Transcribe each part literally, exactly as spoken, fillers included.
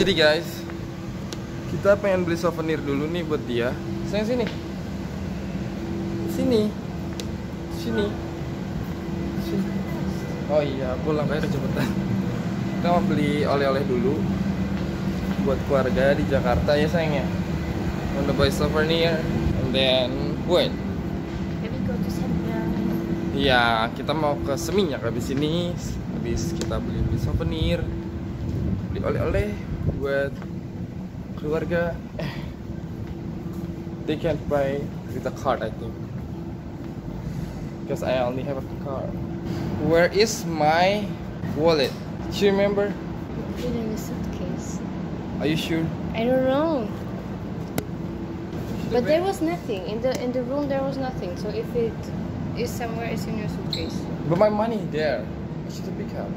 Jadi guys, kita pengen beli souvenir dulu nih buat dia. Sayang sini. Sini. Sini. Sini. Oh iya, pulang kayak kecepatan. Kita mau beli oleh-oleh dulu buat keluarga di Jakarta ya sayangnya. Want to buy souvenir and then what? Maybe go to Seminyak. Iya, kita mau ke Seminyak habis ini. Habis kita beli-beli souvenir, beli oleh-oleh buat keluarga. Eh, they can't buy with a card I think, because I only have a card. Where is my wallet? Do you remember? Put it in a suitcase. Are you sure? I don't know. But there was nothing in the in the room. There was nothing. So if it is somewhere, it's in your suitcase. But my money there. I should pick up.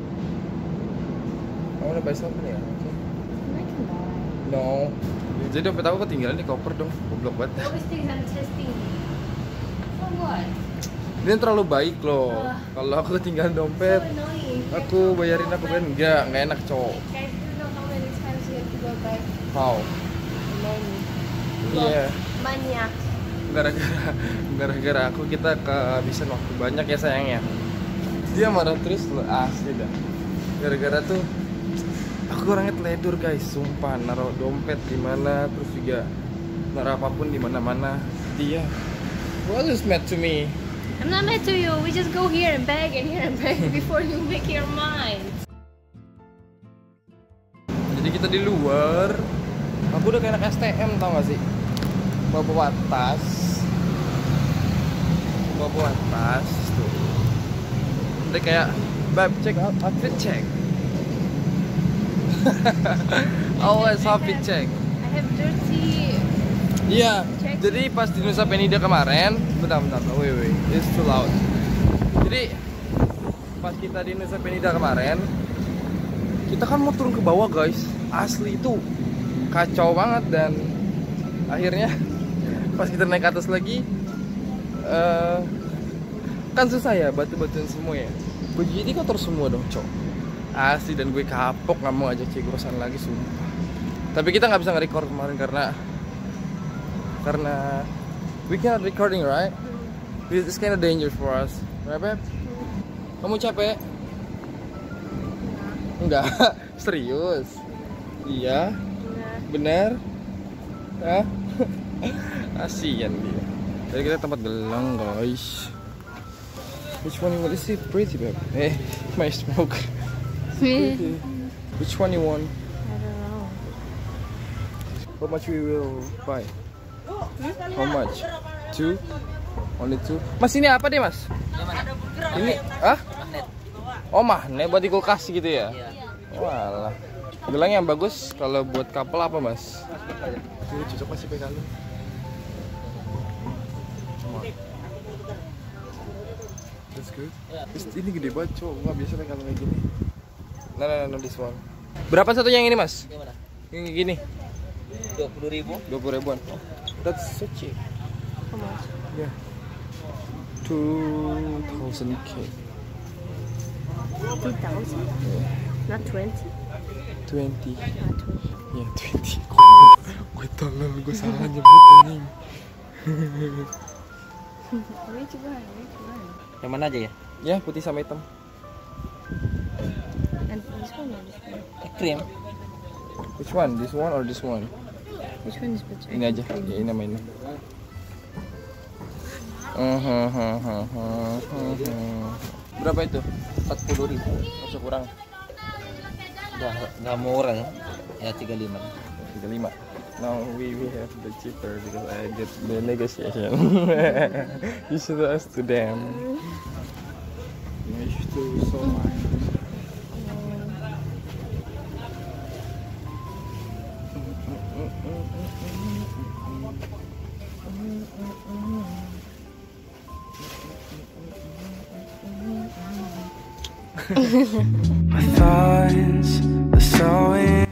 I wanna buy souvenir. Okay. I can buy. No. Jadi dompet aku ketinggalan di koper dong. Goblok banget. Always things I'm testing. For what? Dia terlalu baik loh. Uh, Kalau aku ketinggalan dompet, So annoying. aku bayarin aku kan enggak, enggak enak cowok. Guys, you know how many times you have to go back? How? Money. Iya. Maniac. Gara-gara gara-gara aku kita kehabisan waktu banyak ya sayangnya. Dia marah terus loh, asli dah. Gara-gara tuh aku orangnya teledur guys, sumpah naruh dompet di mana terus juga naruh apapun di mana-mana. Dia always mad to me. I'm not mad to you. We just go here and bag and here and bag before you make your mind. Jadi kita di luar. Aku udah kayak anak S T M tau gak sih? Bawa-bawa tas. Bawa-bawa tas tuh. Nanti kayak bab check out, outfit check. Always outfit check. I have dirty. Iya, Check. jadi pas di Nusa Penida kemarin, bentar bentar, wait wait, it's too loud. Jadi pas kita di Nusa Penida kemarin, kita kan mau turun ke bawah guys, asli itu kacau banget dan akhirnya pas kita naik ke atas lagi, uh, kan susah ya batu-batuan semua ya. Baju ini kotor semua dong cok, asli dan gue kapok nggak mau ajak cik kosan lagi sumpah. Tapi kita nggak bisa nge-record kemarin karena karena we cannot recording right, it's kind of dangerous for us, right babe? Kamu capek? Enggak, serius? Iya, bener? Hah? Asian dia. Jadi kita tempat gelang guys. Which one you want? Is it pretty babe? Eh, my smoke. Pretty. Which one you want? I don't know. How much we will buy? How much? Two? Only two? Mas ini apa deh mas? Ini, ah? Oh magnet buat di kulkas gitu ya? Walah. Gelang yang bagus kalau buat couple apa mas? Ini cocok masih pegang lu. That's good. Ini gede banget cowok, nggak biasa pegang kayak gini. Nah, nah, nah, this one. Berapa satunya yang ini mas? Yang gini? Dua puluh ribu. Dua puluh ribuan. That's so cheap. How much? Yeah. Two thousand k. Two thousand. Not twenty. Twenty. Not twenty. Ya twenty. Gue tolong, gue salah nyebut ini. Which one? Which one? Yang mana aja ya? Ya putih sama hitam. And this one or this one? Krim. Which one? This one or this one? Which one is better? Ini aja. Ya ini sama ini. Berapa itu? Empat puluh ribu. Masuk kurang. Udah nggak murah ya? Ya tiga puluh lima. tiga puluh lima. Now we we have the cheaper because I get the negotiation. You should ask to them. Nice to so much. My thoughts are so in.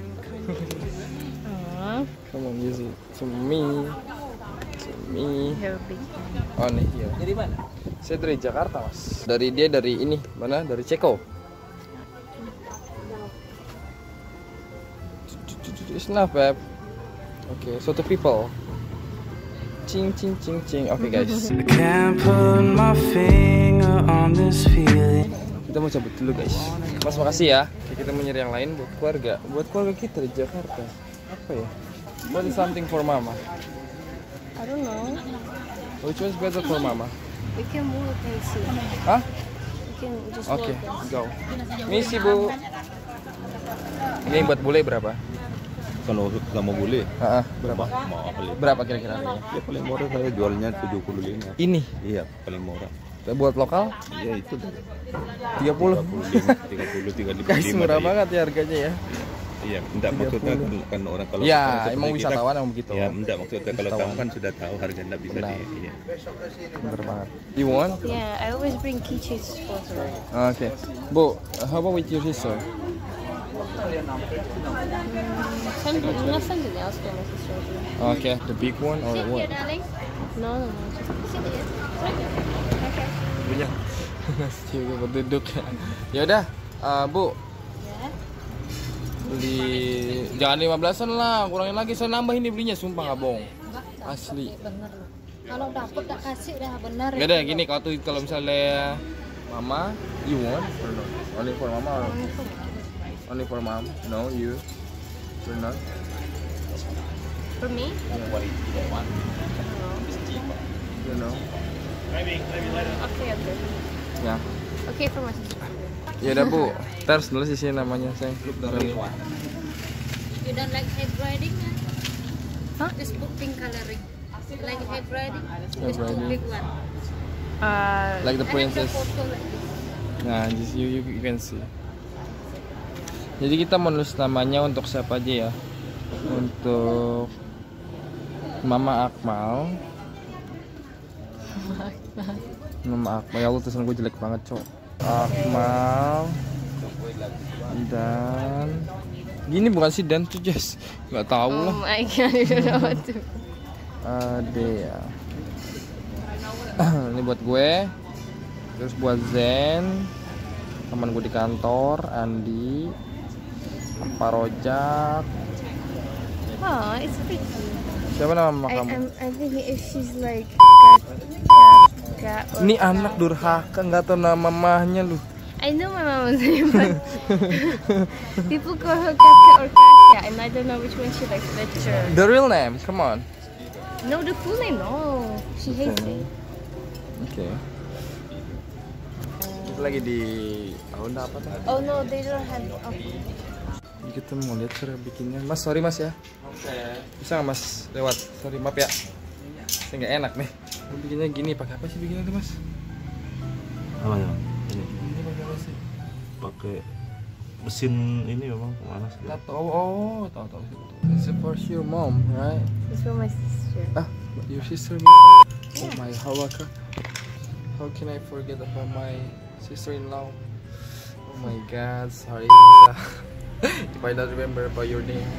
Come on, use it to me, to me. You're a big fan. Oh nih, iya. Dari mana? Saya dari Jakarta mas. Dari dia dari ini mana? Dari Ceko. It's enough, babe. Okay, so two people. Cing cing cing cing. Oke okay, guys. I can't put my finger on this feeling. Kita mau cabut dulu guys. Mas makasih ya. Kita mau nyari yang lain buat keluarga. Buat keluarga kita di Jakarta. Apa ya? What is something for mama? I don't know. Which one's better for mama? We can walk and see. Hah? We can just Oke, okay, walk. go. Misi bu. Ini buat bule berapa? Kalau sama bule, Ah, berapa? mau apa? Berapa kira-kira? Ya paling murah saya jualnya tujuh puluh lima. Ini? Iya, paling murah. Buat lokal? Iya itu tiga puluh. tiga puluh, tiga puluh lima. Guys, murah banget ya harganya ya. Iya, enggak maksudnya kan, kan orang kalau ya, orang emang kita, wisatawan emang begitu. Ya, enggak maksudnya kalau kamu kan sudah tahu harga enggak bisa Benar. di iya. Bener banget. You want? Yeah, I always bring keychains for her. Oke. Okay. Bu, how about with your sister? Some, not something else for my sister. Okay, the big one or what? darling. No, no, no. Just sit here. Okay. Punya. Cewek berduduk. Ya udah, uh, Bu. Ya. Beli jangan lima belasan lah, kurangin lagi, saya nambah ini belinya, sumpah nggak bohong. Asli. Bener loh. Kalau dapet tak kasih dah bener. Gak ada gini kalau tuh kalau misalnya mama, you want or not? Only for mama or only for mom? No, you or not? For me? You know? Okay, okay. Ya. Okay for my sister. Ya udah Bu, terus dulu sih namanya saya. You don't like head riding? Huh? Just put pink coloring. Like head riding? Just put riding. big one. Uh, Like the princess. I have the photo like this. Nah, just you, you you can see. Jadi kita mau nulis namanya untuk siapa aja ya? Untuk Mama Akmal. Mama Akmal. Ya Allah, tulisan gue jelek banget, Cok. Akmal. Dan gini bukan sih dan tuh Jess. Nggak tahu lah. Oh my god, you don't know what to. Adea. Ini buat gue. Terus buat Zen, teman gue di kantor, Andi, Pak Rojak. Oh, it's pretty. Siapa nama mama I, kamu? I'm, I think if she's like cat, cat, cat or Ini anak durhaka, nggak tahu nama mamahnya lu. I know my mama's name, but people call her Kaka or Kasia, and I don't know which one she likes better. The real name, come on. No, the full name, no. She hates it. Oke. Okay. Kita lagi di tahun apa tuh? Oh no, they don't have. Okay. Kita mau lihat cara bikinnya. Mas, sorry mas ya. Oke. Bisa nggak mas lewat? Sorry maaf ya. Saya nggak enak nih. Bikinnya gini, pakai apa sih bikinnya tuh mas? Apa ya? Ini Ini pakai apa sih? pakai mesin ini memang panas. Tahu, oh, oh, tahu tahu. It's for your mom, right? It's for my sister. Ah, your sister Misa. Oh my, how I how can I forget about my sister-in-law? Oh my God, sorry Misa. If I don't remember about your name.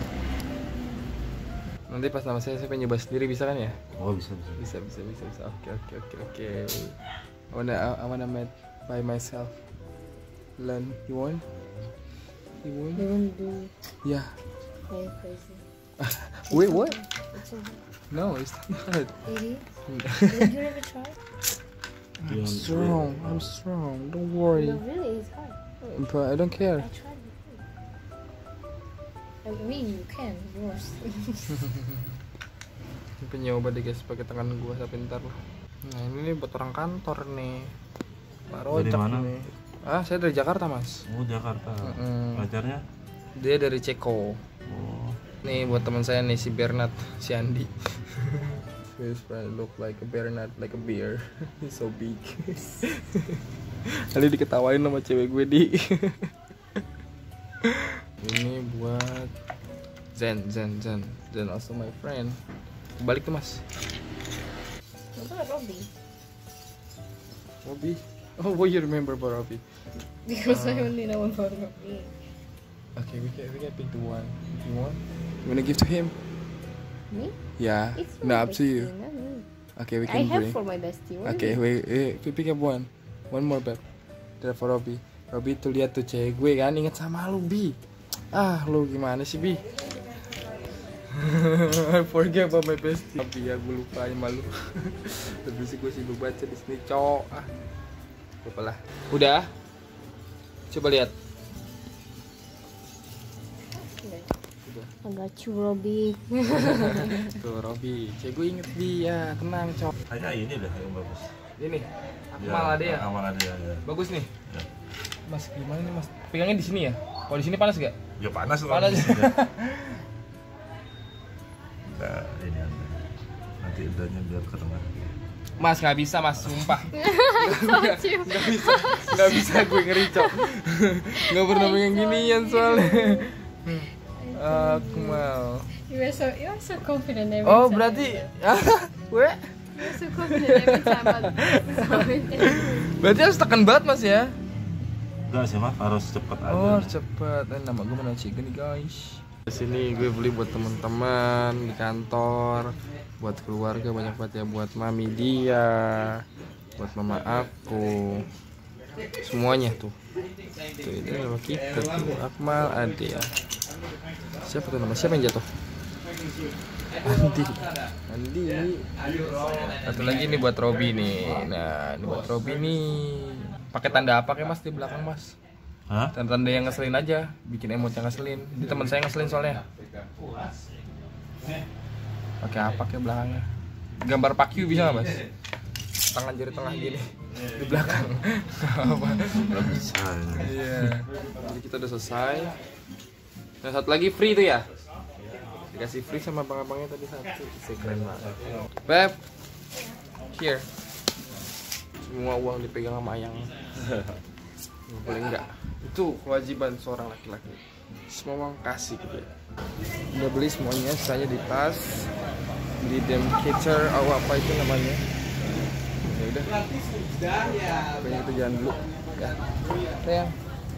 Nanti pas nama saya, saya pengen nyoba sendiri, bisa kan ya? Oh bisa bisa. Bisa, bisa, bisa, bisa. Oke, oke, oke, oke. I wanna, I wanna make by myself. Learn, you want? You want? You won't do Yeah. very crazy. Wait, what? It's a, No, it's not hard. it is. Did you ever try? I'm strong. I'm strong. Don't worry. No, really, it's hard. But I don't care. I tried before. I mean, you can, yours. Penyoba deh guys, pakai tangan gua sampai ntar lah. Nah ini nih buat orang kantor nih. Pak Rojak Dari mana? nih. Ah, saya dari Jakarta mas. Oh Jakarta. Mm-mm. Pacarnya? Dia dari Ceko. Oh. Nih buat teman saya nih si Bernard, si Andi. His friend look like a Bernard, like a bear. He's so big. Tadi diketawain sama cewek gue di. Ini buat Zen, Zen, Zen, Zen also my friend. Balik tuh mas. What about Robbie? Robbie. Oh, what you remember about Robbie? Because I only know about Robbie. Okay, we can we can pick the one if you want. You wanna give to him? Me? Yeah. It's No, my up to you. bestie, not me. Okay, we I can have bring. for my bestie. What Okay, is it? wait, wait, we pick up one. One more, Beb. That's for Robbie. Robbie tuh lihat tuh cewek gue kan, inget sama lu, Bi. Ah, lu gimana sih, Bi? I forget about my bestie. Tapi ya gue lupa aja malu. Tapi sih gue sibuk baca di sini cowok. Ah, lupa lah. Udah. Coba lihat. I got you, Robbie. Tuh Robi, cek gue inget dia, tenang cok. Kayaknya ini deh yang bagus. Ini, Akmal ada ya? Akmal ada ya. Bagus nih. Ya. Mas gimana nih mas? Pegangnya di sini ya? Kalau di sini panas gak? Ya panas lah. Panas. Nah, ini ada. Nanti udahnya biar ke tengah. Mas nggak bisa mas, sumpah. Told you. Nggak bisa, nggak bisa gue ngeri cok. Nggak pernah pegang ginian soalnya. Akmal. You were so, you are so confident every Oh time. berarti, gue? You are so confident every time. But Berarti harus tekan banget mas ya? Enggak sih mas, harus cepet aja. Oh cepet, eh, nama gue mana Chicken nih guys. Di sini gue beli buat teman-teman di kantor, buat keluarga banyak banget ya, buat mami dia, buat mama aku, semuanya tuh. Tuh ini nama kita tuh, Akmal Ade ya. Siapa tuh nama? Siapa yang jatuh? Andi. Andi. Satu lagi ini buat Robi nih. Nah, ini buat Robi nih. Pakai tanda apa kayak mas di belakang mas? Hah? Tanda-tanda yang ngeselin aja, bikin emot yang ngeselin. Di teman saya ngeselin soalnya. Pakai apa kayak belakangnya? Gambar pakyu bisa nggak mas? Tangan jari tengah gini di belakang. Apa? Nggak bisa. Iya. Jadi kita udah selesai. Yang satu lagi free tuh ya? Dikasih free sama abang-abangnya tadi satu. Isi keren banget. Beb, here. Semua uang dipegang sama ayang. Nggak boleh enggak. Itu kewajiban seorang laki-laki. Semua uang kasih gitu ya. Udah beli semuanya, sisanya di tas. Beli dem catcher, atau apa itu namanya. Ya udah. Kayaknya itu jalan dulu. Ya. Sayang.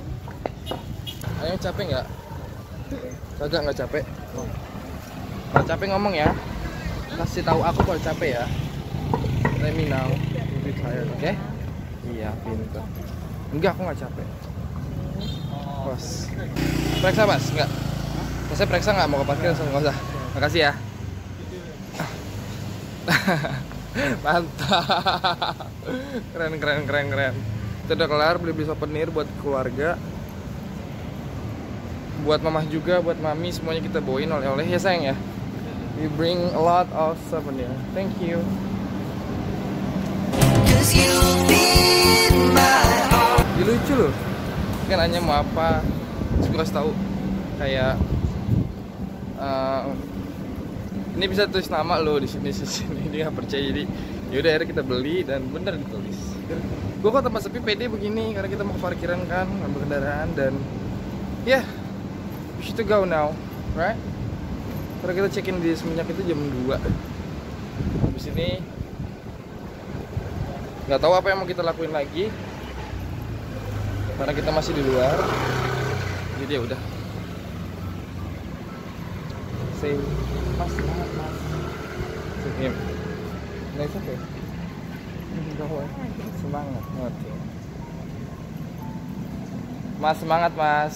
Ayang capek nggak? Kagak nggak capek. Kalau capek ngomong ya. Kasih tahu aku kalau capek ya. Let me know. You'll be tired, oke? Okay? Iya, pintar. Enggak, aku nggak capek. Bos. Periksa mas? Enggak. Saya periksa nggak mau ke parkir? Nggak usah. Makasih ya. Mantap. Keren keren keren keren. Kita udah kelar beli-beli souvenir buat keluarga. Buat mamah juga, buat mami, semuanya kita bawain oleh-oleh ya sayang ya. We bring a lot of souvenir. Thank you. Dia lucu loh. Kan nanya mau apa, terus gue kasih tahu kayak uh, ini bisa tulis nama lo di sini sini. Dia nggak percaya, jadi yaudah akhirnya kita beli dan bener ditulis. Gue kok tempat sepi pede begini karena kita mau ke parkiran kan, ngambil kendaraan dan ya. Yeah, we should go now, right? Karena kita check-in di Seminyak itu jam dua. Habis ini nggak tahu apa yang mau kita lakuin lagi karena kita masih di luar. Jadi ya udah. Say, mas, semangat mas. Say him. Nah, it's okay. Semangat, oke. Okay. Mas semangat mas.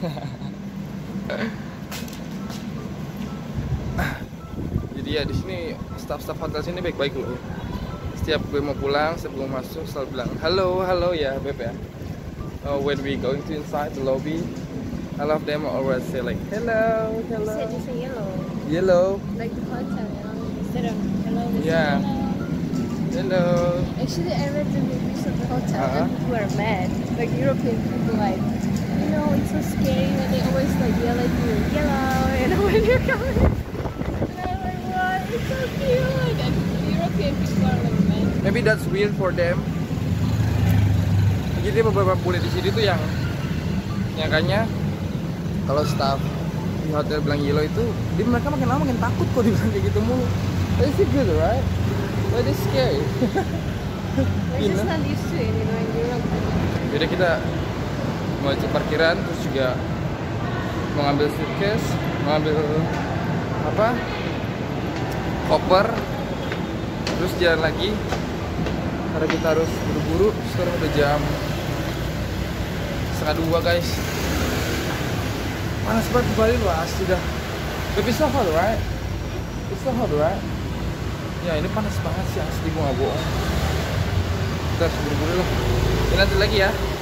Jadi ya di sini staff-staff hotel sini baik-baik loh. Setiap gue mau pulang, setiap gue masuk selalu bilang halo, halo ya beb ya. Uh, when we going to inside the lobby, I love them always say like hello, hello. said you say yellow, Yellow. like the hotel, you know, instead of hello. they say Yeah. hello. Hello. Actually, I read the reviews of the hotel Uh-huh. and people are mad. Like European people, like, you know, it's so scary when they always like yell at you, yellow, you know, when you're coming. And I'm like, what? It's so cute. And European people are like mad. Maybe that's weird for them. Jadi beberapa bule di sini tuh yang nyangkanya kalau staff di hotel bilang yellow itu, dia mereka makin lama makin takut kok dibilang kayak gitu mulu. But it's good, right? But it's scary. We're You just know? not used to it, you know, in Europe. Jadi kita mau cek parkiran, terus juga mau ngambil suitcase, mau ngambil apa? Koper, terus jalan lagi. Karena kita harus buru-buru. Sekarang udah jam setengah dua guys. Panas banget di Bali loh, asli dah. But it's so hot, right? It's so hot, right? Ya ini panas banget sih asli, gua nggak bohong. Kita harus buru-buru lah. Ini nanti lagi ya.